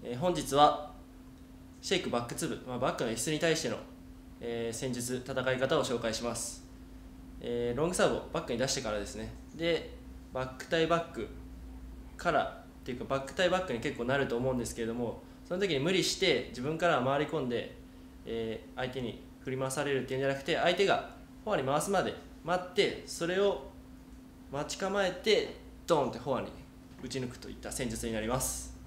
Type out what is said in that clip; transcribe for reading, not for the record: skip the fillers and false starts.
本日はシェイクバックツブ、バックの椅子に対しての、戦術、戦い方を紹介します。ロングサーブをバックに出してからですね。で、バック対バックからっていうか、バック対バックに結構なると思うんですけれども、その時に無理して自分から回り込んで、相手に振り回されるっていうんじゃなくて、相手がフォアに回すまで待って、それを待ち構えてドーンってフォアに打ち抜くといった戦術になります。